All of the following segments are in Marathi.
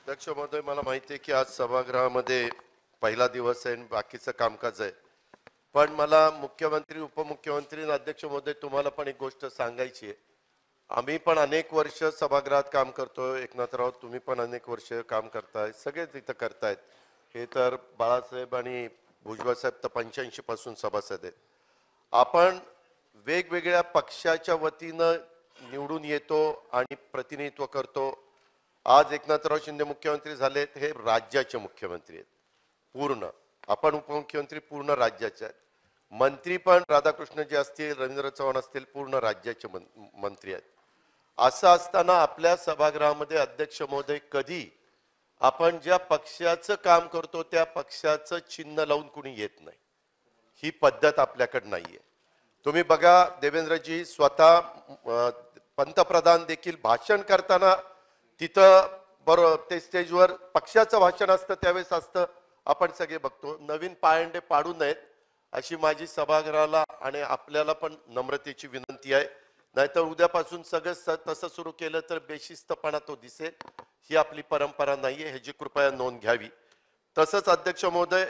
अध्यक्ष महोदय, मला माहिती आहे की आज सभागृहामध्ये पहिला दिवस आहे आणि बाकीचं कामकाज आहे, पण मला मुख्यमंत्री, उपमुख्यमंत्री आणि अध्यक्ष महोदय तुम्हाला पण एक गोष्ट सांगायची आहे. आम्ही पण अनेक वर्ष सभागृहात काम करतोय. एकनाथराव, तुम्ही पण अनेक वर्ष काम करताय, सगळेच इथं करतायत. हे तर बाळासाहेब आणि भुजबळ साहेब तर 85 पासून सभासद आहेत. आपण वेगवेगळ्या पक्षाच्या वतीनं निवडून येतो आणि प्रतिनिधित्व करतो. आज एकनाथराव शिंदे मुख्यमंत्री झालेत, हे राज्याचे मुख्यमंत्री आहेत पूर्ण. आपण उपमुख्यमंत्री पूर्ण राज्याचे आहेत. मंत्री पण राधाकृष्णजी असतील, रवींद्र चव्हाण असतील, पूर्ण राज्याचे मंत्री आहेत. असं असताना आपल्या सभागृहामध्ये अध्यक्ष महोदय कधी आपण ज्या पक्षाचं काम करतो त्या पक्षाचं चिन्ह लावून कुणी येत नाही. ही पद्धत आपल्याकडे नाहीये. तुम्ही बघा, देवेंद्रजी स्वतः पंतप्रधान देखील भाषण करताना तिथं बरोबर ते स्टेजवर पक्षाचं भाषण असतं त्यावेळेस असतं, आपण सगळे बघतो. नवीन पायंडे पाडू नयेत अशी माझी सभागृहाला आणि आपल्याला पण नम्रतेची विनंती आहे. नाहीतर उद्यापासून सगळं तसं सुरू केलं तर बेशिस्तपणा तो दिसेल. ही आपली परंपरा नाहीये, ह्याची कृपया नोंद घ्यावी. तसंच अध्यक्ष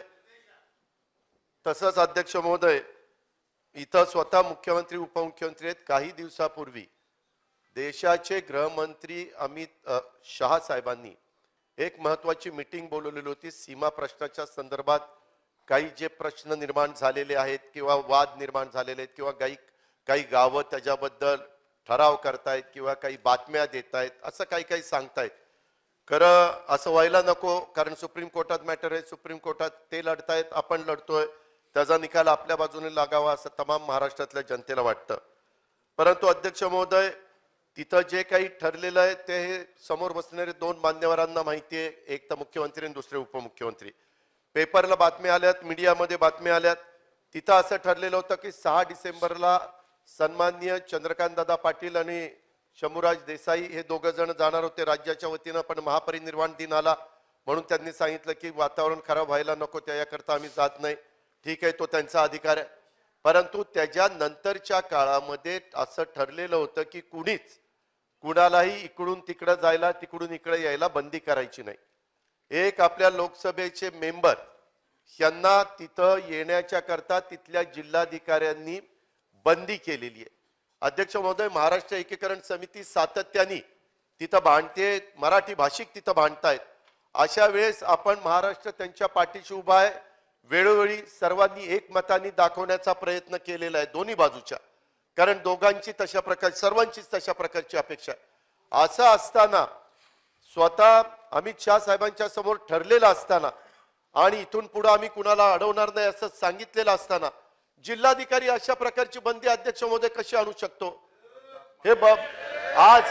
महोदय इथं स्वतः मुख्यमंत्री, उपमुख्यमंत्री आहेत. काही दिवसापूर्वी देशाचे गृहमंत्री अमित शहा साहेबांनी एक महत्वाची मीटिंग बोलवलेली होती. सीमा प्रश्नाच्या संदर्भात काही जे प्रश्न निर्माण झालेले आहेत किंवा वाद निर्माण झालेले आहेत किंवा काही गावं त्याच्याबद्दल ठराव करतायत किंवा काही बातम्या देत आहेत, असं काही सांगतायत. खरं असं व्हायला नको, कारण सुप्रीम कोर्टात मॅटर आहे. सुप्रीम कोर्टात ते लढतायत, आपण लढतोय. त्याचा निकाल आपल्या बाजूने लागावा असं तमाम महाराष्ट्रातल्या जनतेला वाटतं. परंतु अध्यक्ष महोदय, तिथं जे काही ठरलेलं आहे ते हे समोर बसणारे दोन मान्यवरांना माहिती आहे. एक तर मुख्यमंत्री आणि दुसरे उपमुख्यमंत्री. पेपरला बातम्या आल्यात, मीडियामध्ये बातम्या आल्यात. तिथं असं ठरलेलं होतं की 6 डिसेंबरला सन्माननीय चंद्रकांतदादा पाटील आणि शंभूराज देसाई हे दोघं जण जाणार होते राज्याच्या वतीनं, पण महापरिनिर्वाण दिन आला म्हणून त्यांनी सांगितलं की वातावरण खराब व्हायला नको, त्याकरता आम्ही जात नाही. ठीक आहे, तो त्यांचा अधिकार आहे. परंतु त्याच्यानंतरच्या काळामध्ये असं ठरलेलं होतं की कुणालाही इकडून तिकडं जायला, तिकडून इकडे यायला बंदी करायची नाही. एक आपल्या लोकसभेचे मेंबर यांना तिथं येण्याच्या करता तिथल्या जिल्हाधिकाऱ्यांनी बंदी केलेली आहे. अध्यक्ष महोदय, महाराष्ट्र एकीकरण समिती सातत्याने तिथं भांडते, मराठी भाषिक तिथं भांडतायत. अशा वेळेस आपण महाराष्ट्र त्यांच्या पाठीशी उभा आहे. वेळोवेळी सर्वांनी एकमताने दाखवण्याचा प्रयत्न केलेला आहे दोन्ही बाजूच्या, कारण दोघांची तशा प्रकारची, सर्वांचीच तशा प्रकारची अपेक्षा आहे. असं असताना स्वतः अमित शहा साहेबांच्या समोर ठरलेलं असताना आणि इथून पुढे आम्ही कुणाला अडवणार नाही असं सांगितलेलं असताना जिल्हाधिकारी अशा प्रकारची बंदी अध्यक्ष महोदय कशी आणू शकतो? हे आज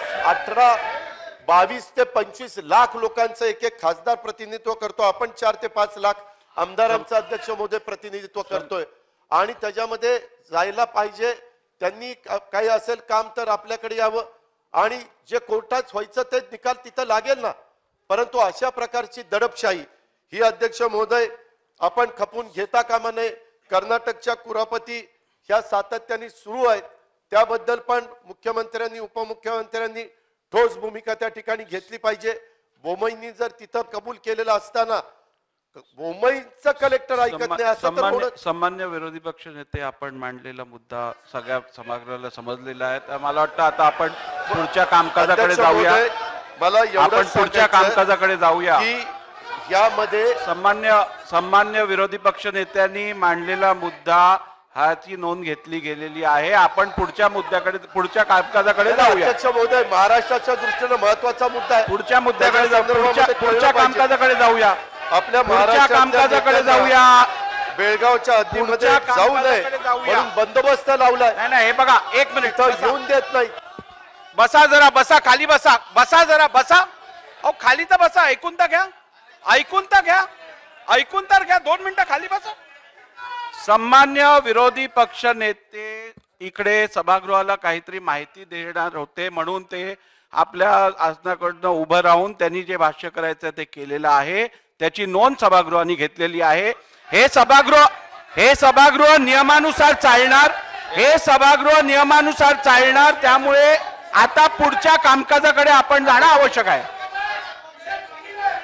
22 ते 25 लाख लोकांचं एक एक खासदार प्रतिनिधित्व करतो आपण. 4 ते 5 लाख आमदारांचं अध्यक्ष महोदय प्रतिनिधित्व करतोय आणि त्याच्यामध्ये जायला पाहिजे. त्यांनी काही असेल काम तर आपल्याकडे यावं आणि जे कोर्टात व्हायचं ते निकाल तिथं लागेल ना. परंतु अशा प्रकारची दडपशाही ही अध्यक्ष महोदय आपण खपून घेता कामा नये. कर्नाटकच्या कुरापती ह्या सातत्याने सुरू आहेत, त्याबद्दल पण मुख्यमंत्र्यांनी, उपमुख्यमंत्र्यांनी ठोस भूमिका त्या ठिकाणी घेतली पाहिजे. बोमईंनी जर तिथं कबूल केलेलं असताना मुंबईचा कलेक्टर ऐकत नाही असं तर. सामान्य विरोधी पक्ष नेते, आपण मांडलेला मुद्दा सगळ्या सभागृहाला समजलेला आहे. मला वाटतं आता आपण पुढच्या कामकाजाकडे जाऊया. मला आपण पुढच्या कामकाजाकडे जाऊया की यामध्ये सामान्य विरोधी पक्ष नेत्यांनी मांडलेला मुद्दा ह्याची नोंद घेतली गेलेली आहे. आपण पुढच्या मुद्द्याकडे, पुढच्या कामकाजाकडे जाऊया. अध्यक्ष महोदय, महाराष्ट्राच्या दृष्टीने महत्वाचा मुद्दा आहे. पुढच्या मुद्द्याकडे पुढच्या कामकाजाकडे जाऊया. आपल्या पुढच्या कामकाजाकडे जाऊया. बेळगावच्या हद्दीमध्ये जाऊ नये म्हणून बंदोबस्त लावलाय. नाही, हे बघा, एक मिनिट येऊन देत नाही. बसा जरा, बसा खाली, बसा जरा, बसा. अहो खाली तर बसा, ऐकून तर घ्या. 2 मिनिटं खाली बसा. सामान्य विरोधी पक्ष नेते इकडे सभागृहाला काहीतरी माहिती देणार होते म्हणून ते आपल्या आसनाकडनं उभं राहून त्यांनी जे भाष्य करायचं ते केलेलं आहे, त्याची नोंद सभागृहाने घेतलेली आहे. हे सभागृह नियमानुसार चालणार. त्यामुळे आता पुढच्या कामकाजाकडे आपण जाणं आवश्यक आहे.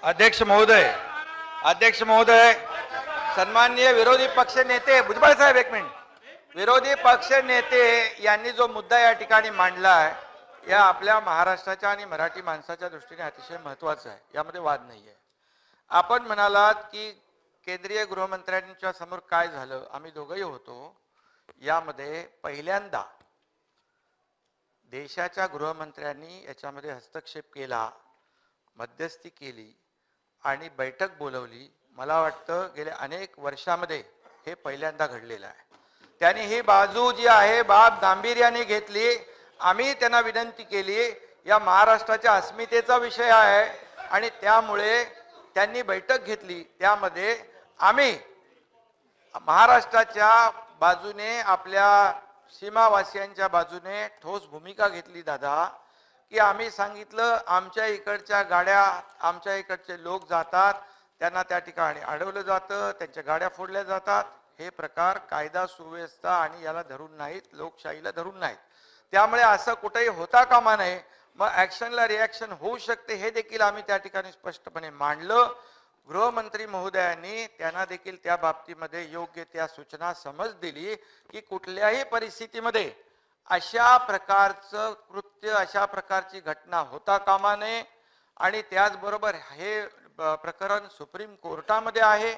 अध्यक्ष महोदय, सन्माननीय विरोधी पक्ष नेते भुजबळ साहेब, एक मिनिट. विरोधी पक्ष नेते यांनी जो मुद्दा या ठिकाणी मांडला आहे या आपल्या महाराष्ट्राच्या आणि मराठी माणसाच्या दृष्टीने अतिशय महत्वाचा आहे. यामध्ये वाद नाहीये. आपण म्हणालात की केंद्रीय गृहमंत्र्यांच्या समोर काय झालं, आम्ही दोघंही होतो. यामध्ये पहिल्यांदा देशाच्या गृहमंत्र्यांनी याच्यामध्ये हस्तक्षेप केला, मध्यस्थी केली आणि बैठक बोलवली. मला वाटतं गेल्या अनेक वर्षामध्ये हे पहिल्यांदा घडलेलं आहे. त्यांनी ही बाजू जी आहे बाब गांभीर्याने घेतली. आम्ही त्यांना विनंती केली, या महाराष्ट्राच्या अस्मितेचा विषय आहे आणि त्यामुळे त्यांनी बैठक घेतली. त्यामध्ये आम्ही महाराष्ट्राच्या बाजूने, आपल्या सीमावासियांच्या बाजूने ठोस भूमिका घेतली दादा. की आम्ही सांगितलं आमच्या इकडच्या गाड्या, आमच्या इकडचे लोक जातात, त्यांना त्या ठिकाणी अडवलं जातं, त्यांच्या गाड्या फोडल्या जातात. हे प्रकार कायदा सुव्यवस्था आणि याला धरून नाहीत, लोकशाहीला धरून नाहीत. त्यामुळे असं कुठेही होता कामा नये. मग ऍक्शनला रिॲक्शन होऊ शकते हे देखील आम्ही त्या ठिकाणी स्पष्टपणे मांडलं. गृहमंत्री महोदयांनी त्यांना देखील त्या बाबतीमध्ये योग्य त्या सूचना समज दिली की कुठल्याही परिस्थितीमध्ये अशा प्रकारचं कृत्य, अशा प्रकारची घटना होता कामा नये. आणि त्याचबरोबर हे प्रकरण सुप्रीम कोर्टामध्ये आहे,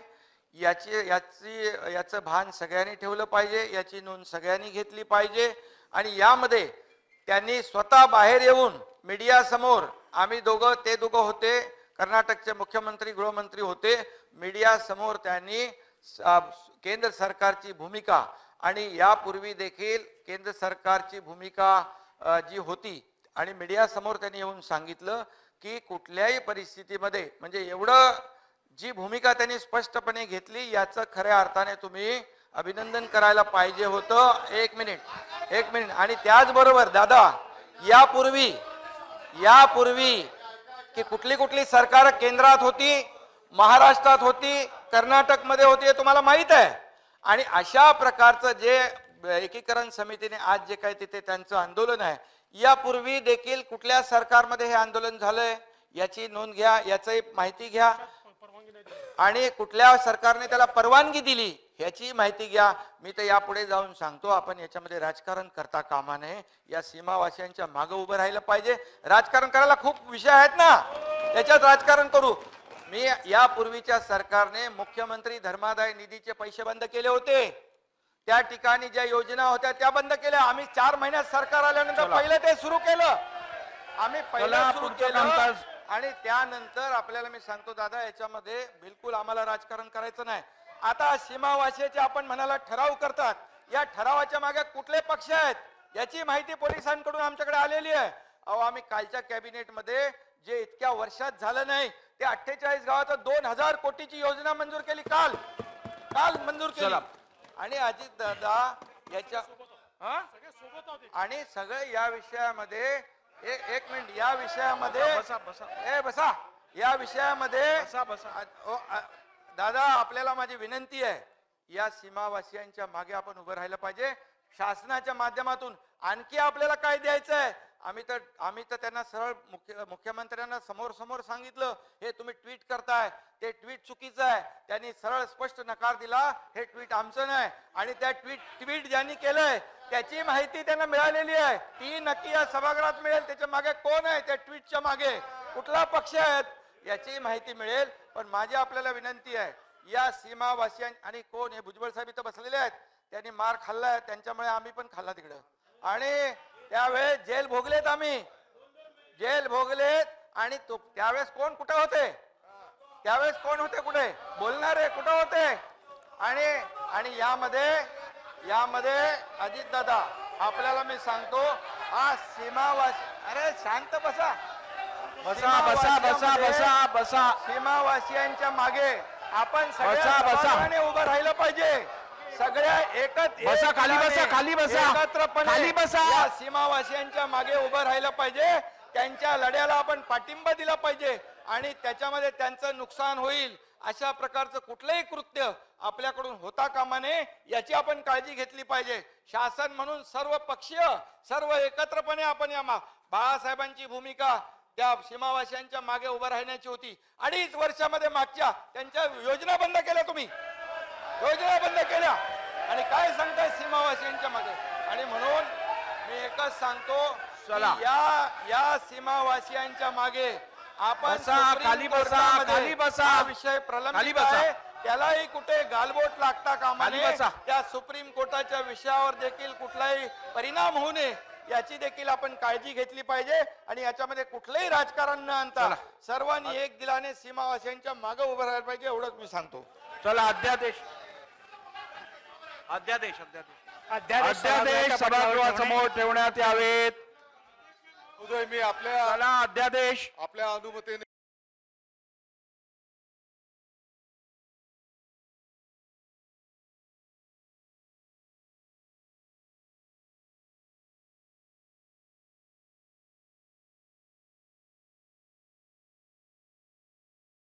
याचं भान सगळ्यांनी ठेवलं पाहिजे, याची नोंद सगळ्यांनी घेतली पाहिजे. आणि यामध्ये त्यांनी स्वतः बाहेर येऊन मीडिया समोर, आम्ही ते दोघं होते, कर्नाटकचे मुख्यमंत्री गृहमंत्री होते, मीडिया समोर त्यांनी केंद्र सरकारची भूमिका आणि यापूर्वी देखील केंद्र सरकारची भूमिका जी होती आणि मीडिया समोर त्यांनी येऊन सांगितलं की कुठल्याही परिस्थितीमध्ये, म्हणजे एवढं जी भूमिका त्यांनी स्पष्टपणे घेतली याचं खऱ्या अर्थाने तुम्ही अभिनंदन करायला पाहिजे होतं. एक मिनिट. आणि त्याचबरोबर दादा, यापूर्वी की कुठली सरकार केंद्रात होती, महाराष्ट्रात होती, कर्नाटकमध्ये होती, हे तुम्हाला माहित आहे. आणि अशा प्रकारचं जे एकीकरण समितीने आज जे काही तिथे त्यांचं आंदोलन आहे, यापूर्वी देखील कुठल्या सरकारमध्ये हे आंदोलन झालंय याची नोंद घ्या, याची माहिती घ्या. आणि कुठल्या सरकारने त्याला परवानगी दिली याची माहिती घ्या. मी तर यापुढे जाऊन सांगतो, आपण याच्यामध्ये राजकारण करता कामा नये. या सीमावासियांच्या मागे उभं राहिलं पाहिजे. राजकारण करायला खूप विषय आहेत ना, त्याच्यात राजकारण करू. मी यापूर्वीच्या सरकारने मुख्यमंत्री धर्मादाय निधीचे पैसे बंद केले होते. त्या ठिकाणी ज्या योजना होत्या त्या बंद केल्या. आम्ही 4 महिन्यात सरकार आल्यानंतर पहिले ते सुरू केलं. आम्ही पहिलं सुरू केलं आणि त्यानंतर आपल्याला मी सांगतो दादा, याच्यामध्ये बिलकुल आम्हाला राजकारण करायचं नाही. आता सीमावासियाचे आपण म्हणाला ठराव करतात, या ठरावाच्या मागे कुठले पक्ष आहेत याची माहिती पोलिसांकडून आमच्याकडे आलेली आहे. अहो, आम्ही कालच्या कॅबिनेटमध्ये जे इतक्या वर्षात झालं नाही ते 48 गावात 2000 कोटीची योजना मंजूर केली. काल मंजूर केली. आणि अजित दादा याच्या आणि सगळे या विषयामध्ये एक मिनिट, या विषयामध्ये या विषयामध्ये दादा आपल्याला माझी विनंती आहे, या सीमावासियांच्या मागे आपण उभं राहिलं पाहिजे. शासनाच्या माध्यमातून आणखी आपल्याला काय द्यायचं आहे, आम्ही तर त्यांना सरळ मुख्यमंत्र्यांना समोर सांगितलं, हे तुम्ही ट्विट करताय ते ट्विट चुकीचं आहे. त्यांनी सरळ स्पष्ट नकार दिला, हे ट्विट आमचं नाही. आणि त्या ट्विट ज्यांनी केलंय त्याची माहिती त्यांना मिळालेली आहे. ती नक्की या सभागृहात मिळेल. त्याच्या मागे कोण आहे, त्या ट्विटच्या मागे कुठला पक्ष आहे याची माहिती मिळेल. पण माझी आपल्याला विनंती आहे, या सीमावासियां आणि कोण हे भुजबळ साहेब इथं बसलेले आहेत, त्यांनी मार खाल्लाय, त्यांच्यामुळे आम्ही पण खाल्ला तिकडं. आणि त्यावेळेस जेल भोगलेत, आम्ही जेल भोगलेत. आणि त्यावेळेस कोण कुठे होते, त्यावेळेस कोण होते, कुठे बोलणारे कुठे होते. आणि यामध्ये अजित दादा आपल्याला मी सांगतो, हा सीमावासी, अरे शांत बसा. सीमावासियांच्या मागे आपण सगळ्यांनी उभं राहिलं पाहिजे. सगळ्या एकत्रपणे सीमावासियांच्या मागे उभं राहिलं पाहिजे. त्यांच्या लढ्याला आपण पाठिंबा दिला पाहिजे आणि त्याच्यामध्ये त्यांचं नुकसान होईल अशा प्रकारचं कुठलंही कृत्य आपल्याकडून होता कामा नये याची आपण काळजी घेतली पाहिजे. शासन म्हणून सर्व पक्षीय, सर्व एकत्रपणे आपण या बाळासाहेबांची भूमिका, त्या सीमावासियांच्या मागे उभं राहण्याची होती. 2.5 वर्षामध्ये मागच्या त्यांच्या योजना बंद केल्या तुम्ही, योजना बंद केल्या. आणि काय सांगताय सीमावासियांच्या मागे? आणि म्हणून मी एकच सांगतो, चला. की या सीमावासियांच्या मागे आपण बसा, सुप्रीम खाली बसा, कोर्टामध्ये खाली बसा. हा विषय खाली प्रलंबित बसा. आहे. त्यालाही कुठे गालबोट लागता कामा खाली नये. बसा. त्या सुप्रीम कोर्टाच्या विषयावर देखील कुठलाही परिणाम होऊ नये याची देखील आपण काळजी घेतली पाहिजे. आणि याच्यामध्ये कुठलंही राजकारण न आणता चला. सर्वांनी एक दिलाने सीमावासियांच्या मागे उभं राहायला पाहिजे, एवढंच मी सांगतो. चला अध्यादेश सभागृहासमोर ठेवण्यात यावेत. उदय, मी आपल्या चला अध्यादेश अनुमतीने